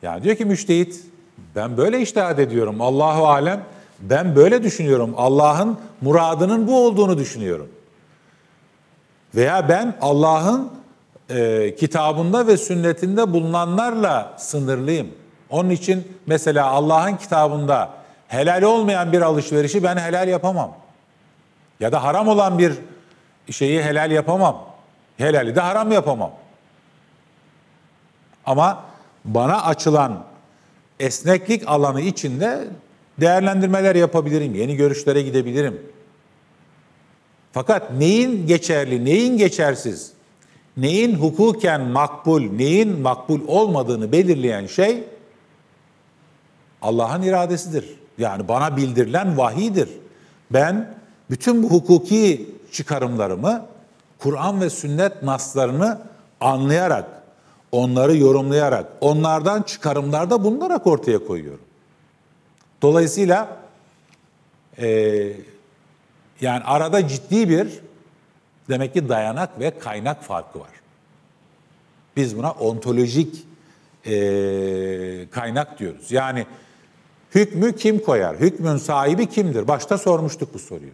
Yani diyor ki müştehit, ben böyle içtihat ediyorum. Allahu alem, ben böyle düşünüyorum. Allah'ın muradının bu olduğunu düşünüyorum. Veya ben Allah'ın kitabında ve sünnetinde bulunanlarla sınırlıyım. Onun için mesela Allah'ın kitabında helal olmayan bir alışverişi ben helal yapamam. Ya da haram olan bir şeyi helal yapamam. Helali de haram yapamam. Ama bana açılan esneklik alanı içinde değerlendirmeler yapabilirim. Yeni görüşlere gidebilirim. Fakat neyin geçerli, neyin geçersiz, neyin hukuken makbul, neyin makbul olmadığını belirleyen şey Allah'ın iradesidir. Yani bana bildirilen vahiydir. Ben bütün bu hukuki çıkarımlarımı Kur'an ve sünnet naslarını anlayarak, onları yorumlayarak, onlardan çıkarımlarda bulunarak ortaya koyuyorum. Dolayısıyla yani arada ciddi bir demek ki dayanak ve kaynak farkı var. Biz buna ontolojik kaynak diyoruz. Yani hükmü kim koyar? Hükmün sahibi kimdir? Başta sormuştuk bu soruyu.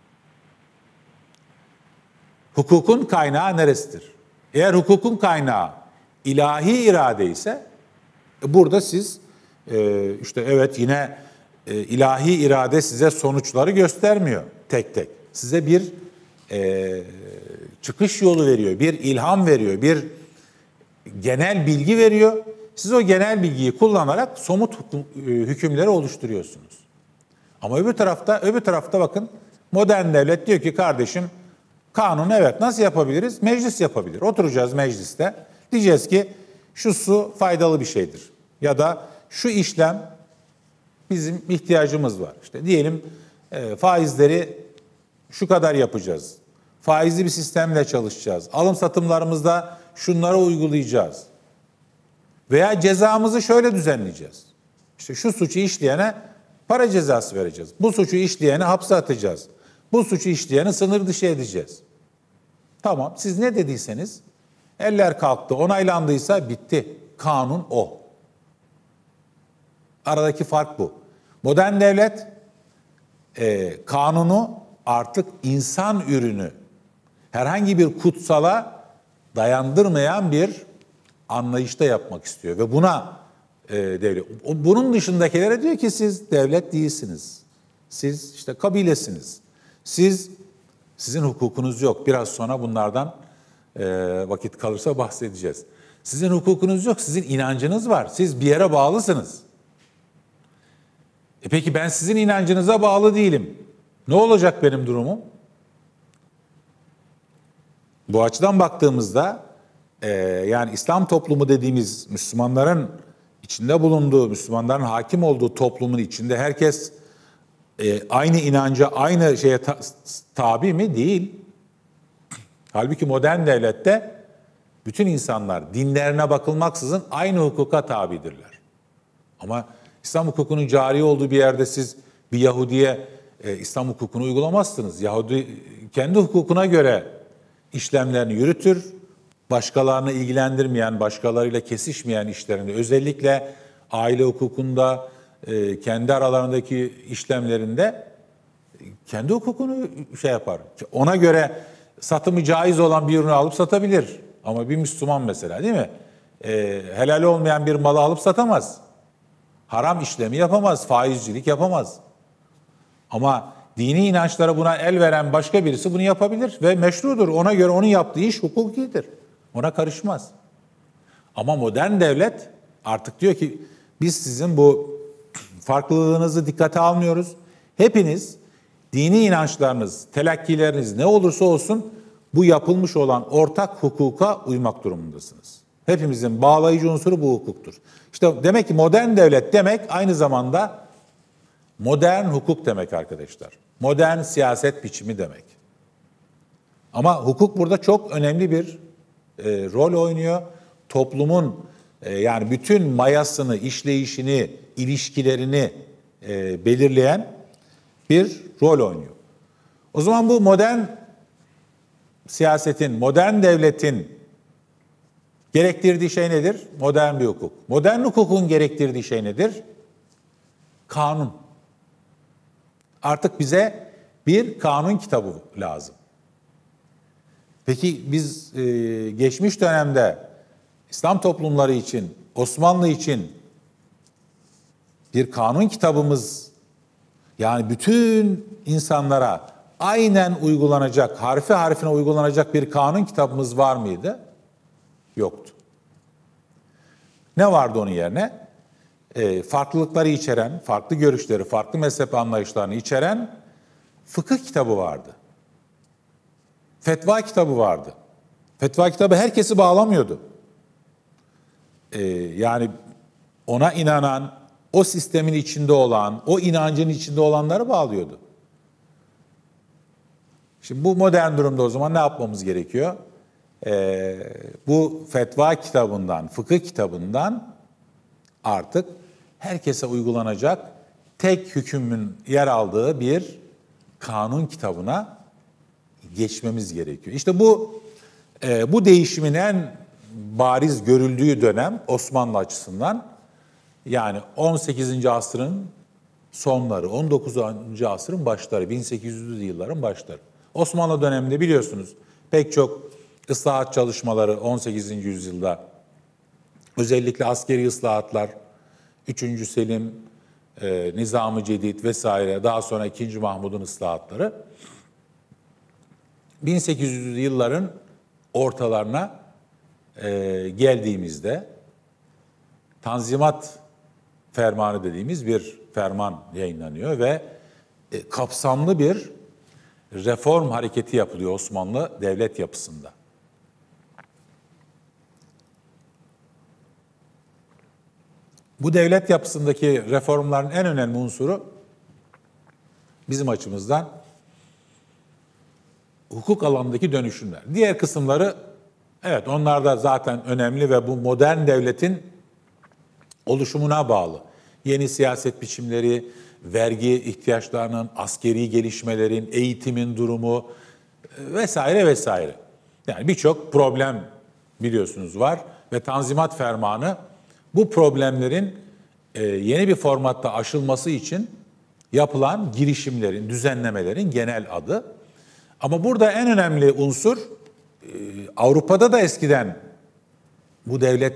Hukukun kaynağı neresidir? Eğer hukukun kaynağı ilahi irade ise burada siz işte evet yine ilahi irade size sonuçları göstermiyor tek tek. Size bir çıkış yolu veriyor, bir ilham veriyor, bir genel bilgi veriyor. Siz o genel bilgiyi kullanarak somut hükümleri oluşturuyorsunuz. Ama öbür tarafta bakın modern devlet diyor ki kardeşim kanun evet nasıl yapabiliriz? Meclis yapabilir. Oturacağız mecliste. Diyeceğiz ki şu su faydalı bir şeydir. Ya da şu işlem bizim ihtiyacımız var. İşte diyelim faizleri şu kadar yapacağız. Faizli bir sistemle çalışacağız. Alım satımlarımızda şunları uygulayacağız. Veya cezamızı şöyle düzenleyeceğiz. İşte şu suçu işleyene para cezası vereceğiz. Bu suçu işleyene hapse atacağız. Bu suçu işleyeni sınır dışı edeceğiz. Tamam, siz ne dediyseniz eller kalktı, onaylandıysa bitti. Kanun o. Aradaki fark bu. Modern devlet kanunu artık insan ürünü, herhangi bir kutsala dayandırmayan bir anlayışta yapmak istiyor. Ve buna devlet. Bunun dışındakilere diyor ki siz devlet değilsiniz. Siz işte kabilesiniz. Sizin hukukunuz yok. Biraz sonra bunlardan vakit kalırsa bahsedeceğiz. Sizin hukukunuz yok, sizin inancınız var. Siz bir yere bağlısınız. Peki ben sizin inancınıza bağlı değilim. Ne olacak benim durumum? Bu açıdan baktığımızda yani İslam toplumu dediğimiz Müslümanların içinde bulunduğu, Müslümanların hakim olduğu toplumun içinde herkes aynı inanca, aynı şeye tabi mi? Değil. Halbuki modern devlette bütün insanlar dinlerine bakılmaksızın aynı hukuka tabidirler. Ama İslam hukukunun cari olduğu bir yerde siz bir Yahudi'ye İslam hukukunu uygulamazsınız. Yahudi kendi hukukuna göre işlemlerini yürütür. Başkalarını ilgilendirmeyen, başkalarıyla kesişmeyen işlerini, özellikle aile hukukunda, kendi aralarındaki işlemlerinde kendi hukukunu şey yapar. Ona göre satımı caiz olan bir ürünü alıp satabilir. Ama bir Müslüman mesela değil mi? Helal olmayan bir malı alıp satamaz. Haram işlemi yapamaz, faizcilik yapamaz. Ama dini inançlara buna el veren başka birisi bunu yapabilir ve meşrudur. Ona göre onun yaptığı iş hukukidir. Ona karışmaz. Ama modern devlet artık diyor ki biz sizin bu farklılığınızı dikkate almıyoruz. Hepiniz dini inançlarınız, telakkileriniz ne olursa olsun bu yapılmış olan ortak hukuka uymak durumundasınız. Hepimizin bağlayıcı unsuru bu hukuktur. İşte demek ki modern devlet demek aynı zamanda modern hukuk demek arkadaşlar. Modern siyaset biçimi demek. Ama hukuk burada çok önemli bir rol oynuyor. Toplumun yani bütün mayasını, işleyişini, ilişkilerini belirleyen bir rol oynuyor. O zaman bu modern siyasetin, modern devletin Gerektirdiği şey nedir? Modern bir hukuk. Modern hukukun gerektirdiği şey nedir? Kanun. Artık bize bir kanun kitabı lazım. Peki biz geçmiş dönemde İslam toplumları için, Osmanlı için bir kanun kitabımız, yani bütün insanlara aynen uygulanacak, harfi harfine uygulanacak bir kanun kitabımız var mıydı? Yoktu. Ne vardı onun yerine? Farklılıkları içeren, farklı görüşleri, farklı mezhep anlayışlarını içeren fıkıh kitabı vardı. Fetva kitabı vardı. Fetva kitabı herkesi bağlamıyordu. Yani ona inanan, o sistemin içinde olan, o inancın içinde olanları bağlıyordu. Şimdi bu modern durumda o zaman ne yapmamız gerekiyor? Bu fetva kitabından, fıkıh kitabından artık herkese uygulanacak tek hükmün yer aldığı bir kanun kitabına geçmemiz gerekiyor. İşte bu değişimin en bariz görüldüğü dönem Osmanlı açısından, yani 18. asrın sonları, 19. asrın başları, 1800'lü yılların başları. Osmanlı döneminde biliyorsunuz pek çok ıslahat çalışmaları 18. yüzyılda, özellikle askeri ıslahatlar, 3. Selim, Nizam-ı Cedid vesaire, daha sonra 2. Mahmud'un ıslahatları 1800'lü yılların ortalarına geldiğimizde Tanzimat Fermanı dediğimiz bir ferman yayınlanıyor ve kapsamlı bir reform hareketi yapılıyor Osmanlı devlet yapısında. Bu devlet yapısındaki reformların en önemli unsuru bizim açımızdan hukuk alanındaki dönüşümler. Diğer kısımları, evet, onlar da zaten önemli ve bu modern devletin oluşumuna bağlı. Yeni siyaset biçimleri, vergi ihtiyaçlarının, askeri gelişmelerin, eğitimin durumu vesaire vesaire. Yani birçok problem biliyorsunuz var ve Tanzimat Fermanı bu problemlerin yeni bir formatta aşılması için yapılan girişimlerin, düzenlemelerin genel adı. Ama burada en önemli unsur, Avrupa'da da eskiden bu devlet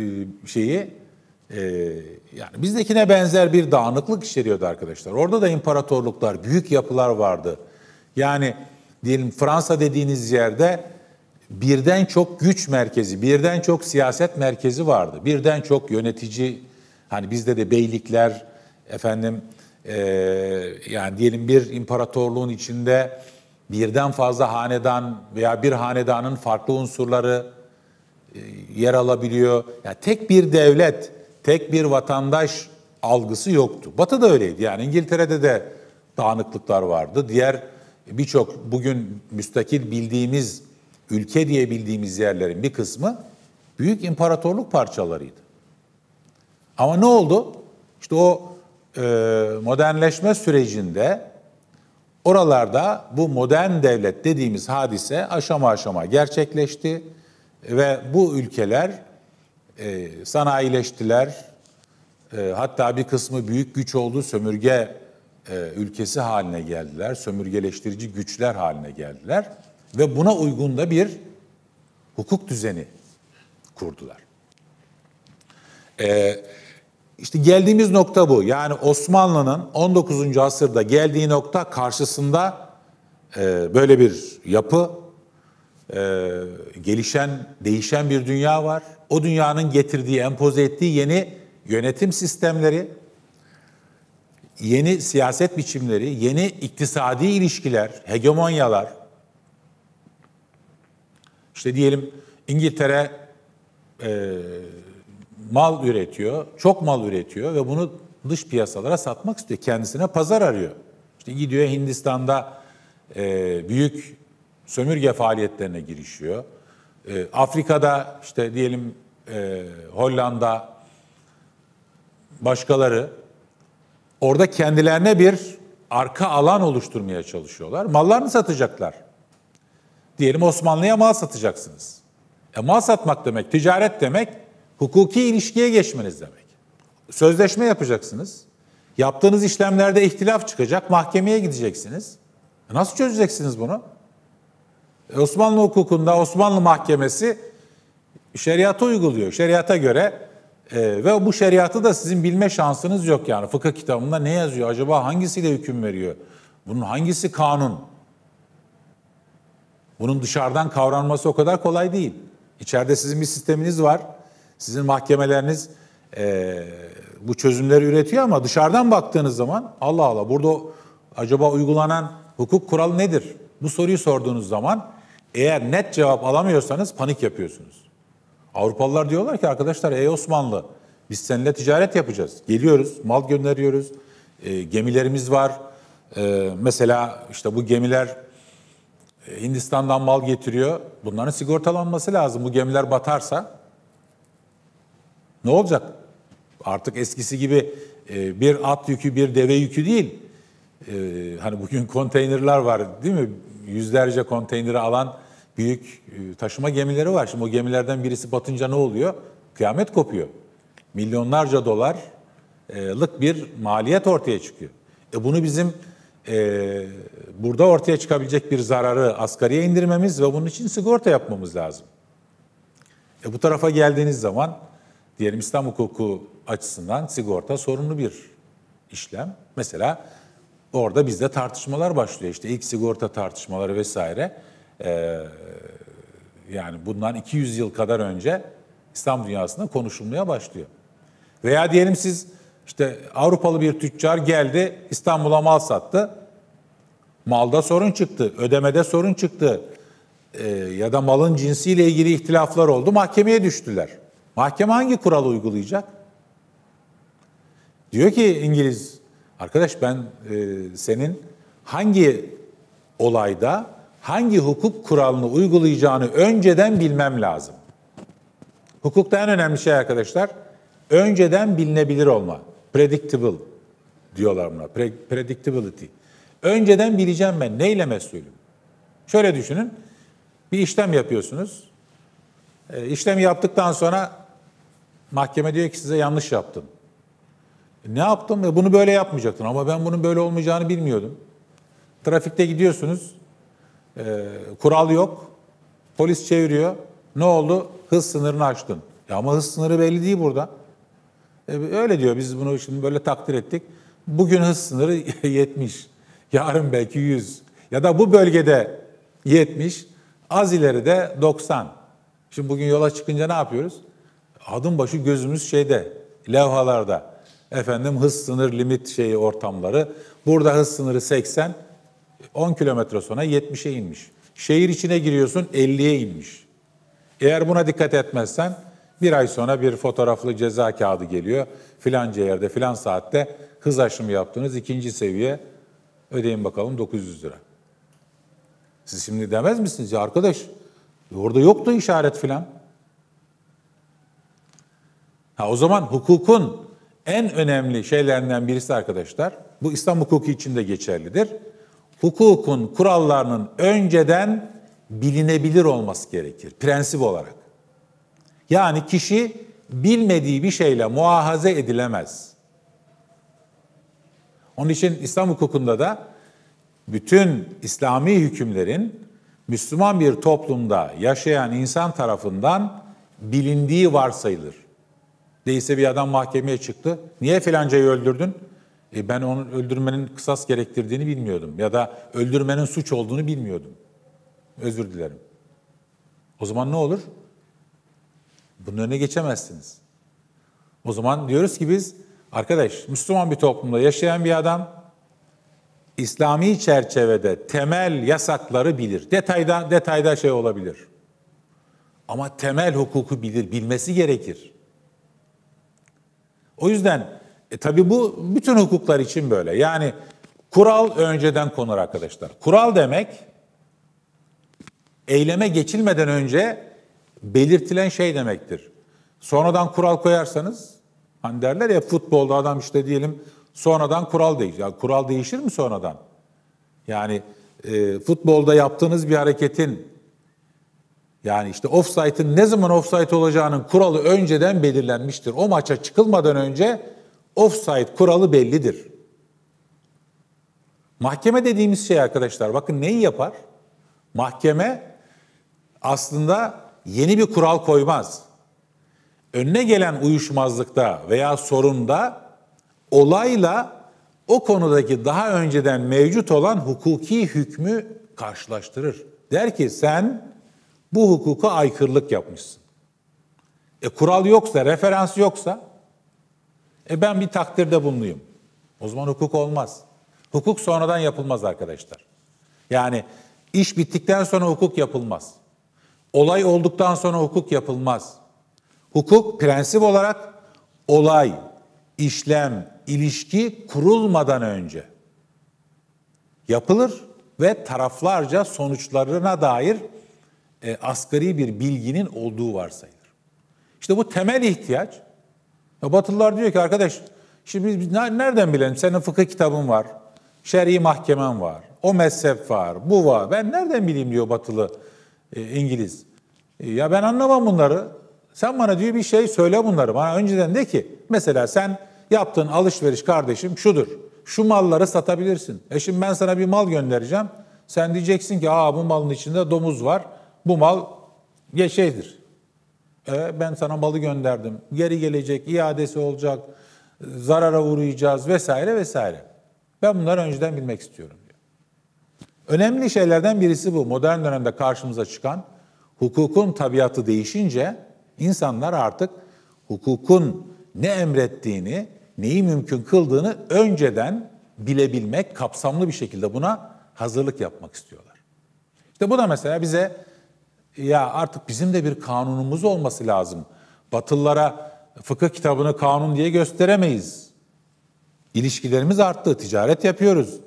yani bizdekine benzer bir dağınıklık içeriyordu arkadaşlar. Orada da imparatorluklar, büyük yapılar vardı. Yani diyelim Fransa dediğiniz yerde birden çok güç merkezi, birden çok siyaset merkezi vardı. Birden çok yönetici, hani bizde de beylikler, yani diyelim bir imparatorluğun içinde birden fazla hanedan veya bir hanedanın farklı unsurları yer alabiliyor. Yani tek bir devlet, tek bir vatandaş algısı yoktu. Batı'da öyleydi. Yani İngiltere'de de dağınıklıklar vardı. Diğer birçok bugün müstakil bildiğimiz, ülke diye bildiğimiz yerlerin bir kısmı büyük imparatorluk parçalarıydı. Ama ne oldu? İşte o modernleşme sürecinde oralarda bu modern devlet dediğimiz hadise aşama aşama gerçekleşti ve bu ülkeler sanayileştiler. Hatta bir kısmı büyük güç oldu, sömürge ülkesi haline geldiler, sömürgeleştirici güçler haline geldiler ve buna uygun da bir hukuk düzeni kurdular. İşte geldiğimiz nokta bu. Yani Osmanlı'nın 19. asırda geldiği nokta, karşısında böyle bir yapı, gelişen, değişen bir dünya var. O dünyanın getirdiği, empoze ettiği yeni yönetim sistemleri, yeni siyaset biçimleri, yeni iktisadi ilişkiler, hegemonyalar. İşte diyelim İngiltere mal üretiyor, çok mal üretiyor ve bunu dış piyasalara satmak istiyor. Kendisine pazar arıyor. İşte gidiyor Hindistan'da büyük sömürge faaliyetlerine girişiyor. Afrika'da işte diyelim Hollanda, başkaları orada kendilerine bir arka alan oluşturmaya çalışıyorlar. Mallarını satacaklar. Diyelim Osmanlı'ya mal satacaksınız. Mal satmak demek, ticaret demek, hukuki ilişkiye geçmeniz demek. Sözleşme yapacaksınız. Yaptığınız işlemlerde ihtilaf çıkacak, mahkemeye gideceksiniz. Nasıl çözeceksiniz bunu? Osmanlı hukukunda Osmanlı Mahkemesi şeriatı uyguluyor. Şeriata göre ve bu şeriatı da sizin bilme şansınız yok yani. Fıkıh kitabında ne yazıyor? Acaba hangisiyle hüküm veriyor? Bunun hangisi kanun? Bunun dışarıdan kavranması o kadar kolay değil. İçeride sizin bir sisteminiz var. Sizin mahkemeleriniz bu çözümleri üretiyor ama dışarıdan baktığınız zaman Allah Allah burada acaba uygulanan hukuk kuralı nedir? Bu soruyu sorduğunuz zaman eğer net cevap alamıyorsanız panik yapıyorsunuz. Avrupalılar diyorlar ki arkadaşlar ey Osmanlı biz seninle ticaret yapacağız. Geliyoruz, mal gönderiyoruz, gemilerimiz var. Mesela işte bu gemiler Hindistan'dan mal getiriyor. Bunların sigortalanması lazım. Bu gemiler batarsa ne olacak? Artık eskisi gibi bir at yükü, bir deve yükü değil. Hani bugün konteynerler var değil mi? Yüzlerce konteyneri alan büyük taşıma gemileri var. Şimdi o gemilerden birisi batınca ne oluyor? Kıyamet kopuyor. Milyonlarca dolarlık bir maliyet ortaya çıkıyor. Bunu bizim burada ortaya çıkabilecek bir zararı asgariye indirmemiz ve bunun için sigorta yapmamız lazım. Bu tarafa geldiğiniz zaman diyelim İslam hukuku açısından sigorta sorunlu bir işlem. Mesela orada bizde tartışmalar başlıyor. İşte ilk sigorta tartışmaları vesaire. Yani bundan 200 yıl kadar önce İslam dünyasında konuşulmaya başlıyor. Veya diyelim siz işte Avrupalı bir tüccar geldi İstanbul'a mal sattı. Malda sorun çıktı, ödemede sorun çıktı ya da malın cinsiyle ilgili ihtilaflar oldu. Mahkemeye düştüler. Mahkeme hangi kuralı uygulayacak? Diyor ki İngiliz, arkadaş ben senin hangi olayda hangi hukuk kuralını uygulayacağını önceden bilmem lazım. Hukukta en önemli şey arkadaşlar, önceden bilinebilir olma. Predictable diyorlar buna. Predictability. Önceden bileceğim ben. Neyle mesulüm? Şöyle düşünün. Bir işlem yapıyorsunuz. İşlemi yaptıktan sonra mahkeme diyor ki size yanlış yaptın. Ne yaptım? Bunu böyle yapmayacaktın ama ben bunun böyle olmayacağını bilmiyordum. Trafikte gidiyorsunuz. Kural yok. Polis çeviriyor. Ne oldu? Hız sınırını aştın. Ama hız sınırı belli değil burada. Öyle diyor. Biz bunu şimdi böyle takdir ettik. Bugün hız sınırı 70. Yarın belki 100. Ya da bu bölgede 70. Az ileride 90. Şimdi bugün yola çıkınca ne yapıyoruz? Adım başı gözümüz şeyde, levhalarda. Efendim hız sınır limit ortamları. Burada hız sınırı 80. 10 kilometre sonra 70'e inmiş. Şehir içine giriyorsun 50'ye inmiş. Eğer buna dikkat etmezsen bir ay sonra bir fotoğraflı ceza kağıdı geliyor. Filanca yerde filan saatte hız aşımı yaptınız 2. seviye ödeyin bakalım 900 lira. Siz şimdi demez misiniz ya arkadaş orada yoktu işaret filan. O zaman hukukun en önemli şeylerinden birisi arkadaşlar bu İslam hukuku için de geçerlidir. Hukukun kurallarının önceden bilinebilir olması gerekir prensip olarak. Yani kişi bilmediği bir şeyle muahaze edilemez. Onun için İslam hukukunda da bütün İslami hükümlerin Müslüman bir toplumda yaşayan insan tarafından bilindiği varsayılır. Değilse bir adam mahkemeye çıktı. Niye filancayı öldürdün? Ben onu öldürmenin kısas gerektirdiğini bilmiyordum. Ya da öldürmenin suç olduğunu bilmiyordum. Özür dilerim. O zaman ne olur? Bunun önüne geçemezsiniz. O zaman diyoruz ki biz, arkadaş Müslüman bir toplumda yaşayan bir adam, İslami çerçevede temel yasakları bilir. Detayda olabilir. Ama temel hukuku bilir, bilmesi gerekir. O yüzden tabii bu bütün hukuklar için böyle. Yani kural önceden konur arkadaşlar. Kural demek eyleme geçilmeden önce belirtilen şey demektir. Sonradan kural koyarsanız, hani derler ya futbolda adam işte diyelim sonradan kural değişir. Ya kural değişir mi sonradan? Yani futbolda yaptığınız bir hareketin Yani işte ofsaytın ne zaman ofsayt olacağının kuralı önceden belirlenmiştir. O maça çıkılmadan önce ofsayt kuralı bellidir. Mahkeme dediğimiz şey arkadaşlar bakın neyi yapar? Mahkeme aslında yeni bir kural koymaz. Önüne gelen uyuşmazlıkta veya sorunda olayla o konudaki daha önceden mevcut olan hukuki hükmü karşılaştırır. Der ki sen bu hukuka aykırılık yapmışsın. Kural yoksa, referans yoksa ben bir takdirde bulunayım. O zaman hukuk olmaz. Hukuk sonradan yapılmaz arkadaşlar. Yani iş bittikten sonra hukuk yapılmaz. Olay olduktan sonra hukuk yapılmaz. Hukuk prensip olarak olay, işlem, ilişki kurulmadan önce yapılır ve taraflarca sonuçlarına dair asgari bir bilginin olduğu varsayılır. İşte bu temel ihtiyaç. Batılılar diyor ki arkadaş, şimdi biz nereden bilelim? Senin fıkıh kitabın var, şer'i mahkemen var, o mezhep var, bu var. Ben nereden bileyim diyor Batılı İngiliz. Ya ben anlamam bunları. Sen bana diyor bir şey söyle bunları. Bana önceden de ki mesela sen yaptığın alışveriş kardeşim şudur. Şu malları satabilirsin. Şimdi ben sana bir mal göndereceğim. Sen diyeceksin ki bu malın içinde domuz var. Bu mal şeydir. Ben sana malı gönderdim. Geri gelecek, iadesi olacak, zarara uğrayacağız vesaire vesaire. Ben bunları önceden bilmek istiyorum diyor. Önemli şeylerden birisi bu. Modern dönemde karşımıza çıkan hukukun tabiatı değişince insanlar artık hukukun ne emrettiğini, neyi mümkün kıldığını önceden bilebilmek, kapsamlı bir şekilde buna hazırlık yapmak istiyorlar. İşte bu da mesela bize ya artık bizim de bir kanunumuz olması lazım. Batılılara fıkıh kitabını kanun diye gösteremeyiz. İlişkilerimiz arttı, ticaret yapıyoruz.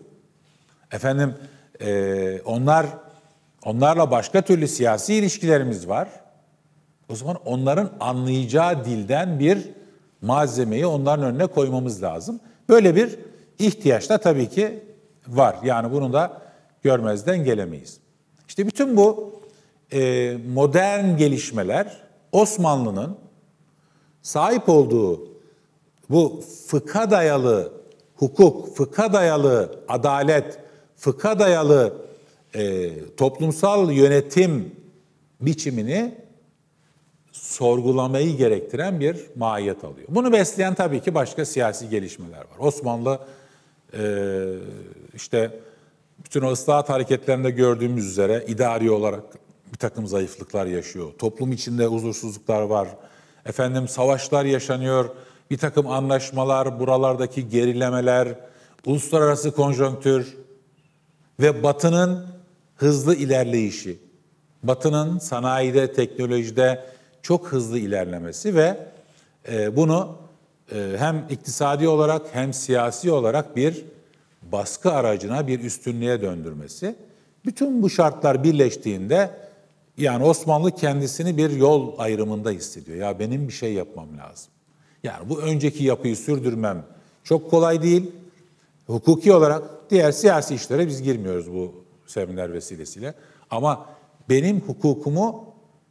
Onlarla başka türlü siyasi ilişkilerimiz var. O zaman onların anlayacağı dilden bir malzemeyi onların önüne koymamız lazım. Böyle bir ihtiyaç da tabii ki var. Yani bunu da görmezden gelemeyiz. İşte bütün bu modern gelişmeler Osmanlı'nın sahip olduğu bu fıkha dayalı hukuk, fıkha dayalı adalet, fıkha dayalı toplumsal yönetim biçimini sorgulamayı gerektiren bir mahiyet alıyor. Bunu besleyen tabii ki başka siyasi gelişmeler var. Osmanlı işte bütün o ıslahat hareketlerinde gördüğümüz üzere idari olarak bir takım zayıflıklar yaşıyor. Toplum içinde huzursuzluklar var. Savaşlar yaşanıyor. Bir takım anlaşmalar, buralardaki gerilemeler, uluslararası konjonktür ve Batı'nın hızlı ilerleyişi, Batı'nın sanayide, teknolojide çok hızlı ilerlemesi ve bunu hem iktisadi olarak hem siyasi olarak bir baskı aracına, bir üstünlüğe döndürmesi. Bütün bu şartlar birleştiğinde yani Osmanlı kendisini bir yol ayrımında hissediyor. Ya benim bir şey yapmam lazım. Yani bu önceki yapıyı sürdürmem çok kolay değil. Hukuki olarak diğer siyasi işlere biz girmiyoruz bu seminer vesilesiyle. Ama benim hukukumu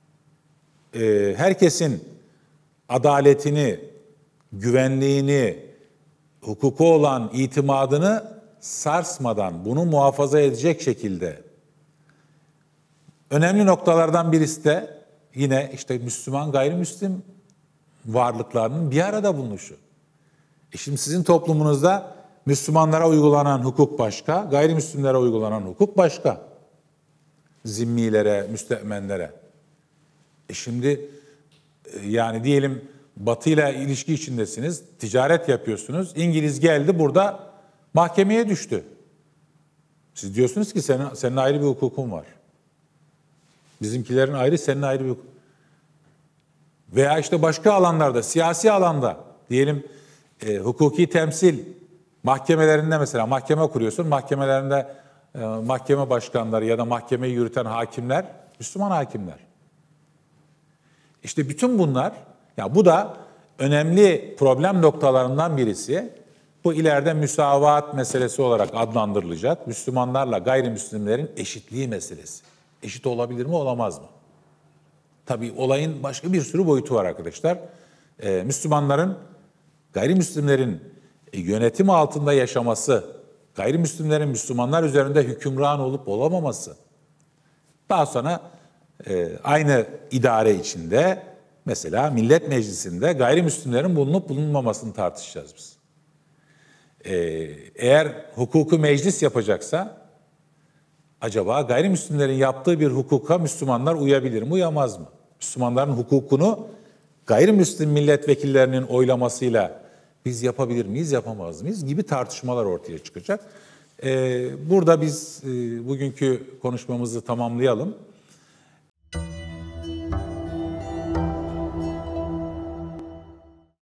herkesin adaletini, güvenliğini, hukuku olan itimadını sarsmadan, bunu muhafaza edecek şekilde önemli noktalardan birisi de yine işte Müslüman gayrimüslim varlıklarının bir arada bulunuşu. Şimdi sizin toplumunuzda Müslümanlara uygulanan hukuk başka, gayrimüslimlere uygulanan hukuk başka. Zimmilere, müstemenlere. Şimdi yani diyelim Batı ile ilişki içindesiniz, ticaret yapıyorsunuz. İngiliz geldi burada mahkemeye düştü. Siz diyorsunuz ki senin ayrı bir hukukun var. Bizimkilerin ayrı, senin ayrı bir hukuk. Veya işte başka alanlarda, siyasi alanda diyelim hukuki temsil mahkemelerinde mesela mahkeme kuruyorsun. Mahkemelerinde mahkeme başkanları ya da mahkemeyi yürüten hakimler, Müslüman hakimler. İşte bütün bunlar, ya bu da önemli problem noktalarından birisi. Bu ileride müsavat meselesi olarak adlandırılacak. Müslümanlarla gayrimüslimlerin eşitliği meselesi. Eşit olabilir mi, olamaz mı? Tabii olayın başka bir sürü boyutu var arkadaşlar. Müslümanların, gayrimüslimlerin yönetim altında yaşaması, gayrimüslimlerin Müslümanlar üzerinde hükümran olup olamaması, daha sonra aynı idare içinde mesela Millet Meclisi'nde gayrimüslimlerin bulunup bulunmamasını tartışacağız biz. Eğer hukuku meclis yapacaksa acaba gayrimüslimlerin yaptığı bir hukuka Müslümanlar uyabilir mi, uyamaz mı? Müslümanların hukukunu gayrimüslim milletvekillerinin oylamasıyla biz yapabilir miyiz, yapamaz mıyız gibi tartışmalar ortaya çıkacak. Burada biz bugünkü konuşmamızı tamamlayalım.